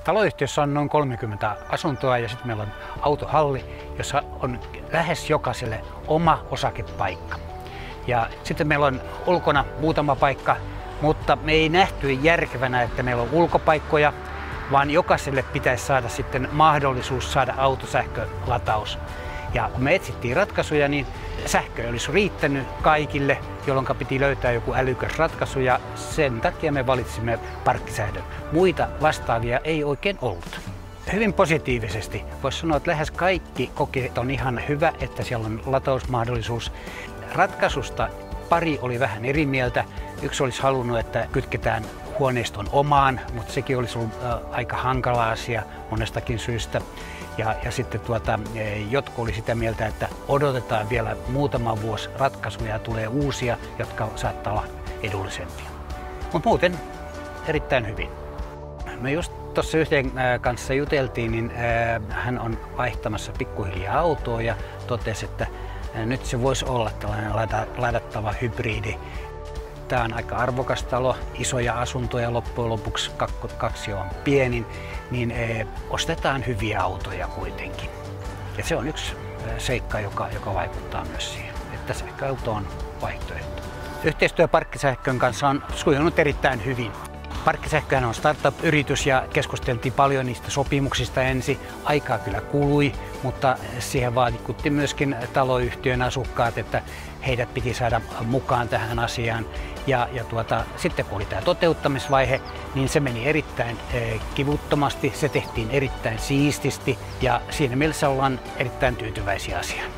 Taloyhtiössä on noin 30 asuntoa ja sitten meillä on autohalli, jossa on lähes jokaiselle oma osakepaikka. Ja sitten meillä on ulkona muutama paikka, mutta me ei nähty järkevänä, että meillä on ulkopaikkoja, vaan jokaiselle pitäisi saada sitten mahdollisuus saada autosähkölataus. Ja kun me etsittiin ratkaisuja, niin sähkö ei olisi riittänyt kaikille, jolloin piti löytää joku älykäs ratkaisu ja sen takia me valitsimme parkkisähkön. Muita vastaavia ei oikein ollut. Hyvin positiivisesti. Voisi sanoa, että lähes kaikki kokeet on ihan hyvä, että siellä on latausmahdollisuus. Ratkaisusta pari oli vähän eri mieltä. Yksi olisi halunnut, että kytketään huoneiston omaan, mutta sekin olisi ollut aika hankala asia monestakin syystä. Ja sitten jotkut oli sitä mieltä, että odotetaan vielä muutama vuosi ratkaisuja ja tulee uusia, jotka saattaa olla edullisempia. Mutta muuten erittäin hyvin. Me just tuossa yhden kanssa juteltiin, niin hän on vaihtamassa pikkuhiljaa autoa ja totesi, että nyt se voisi olla tällainen ladattava hybridi. Tämä on aika arvokas talo, isoja asuntoja loppujen lopuksi, kaksi on pienin, niin ostetaan hyviä autoja kuitenkin. Ja se on yksi seikka, joka vaikuttaa myös siihen, että sähköauto on vaihtoehto. Yhteistyö Parkkisähkön kanssa on sujunut erittäin hyvin. Parkkisähköhän on startup-yritys ja keskusteltiin paljon niistä sopimuksista ensin. Aikaa kyllä kului, mutta siihen vaikutti myöskin taloyhtiön asukkaat, että heidät piti saada mukaan tähän asiaan. Sitten kun oli tämä toteuttamisvaihe, niin se meni erittäin kivuttomasti, se tehtiin erittäin siististi ja siinä mielessä ollaan erittäin tyytyväisiä asiaan.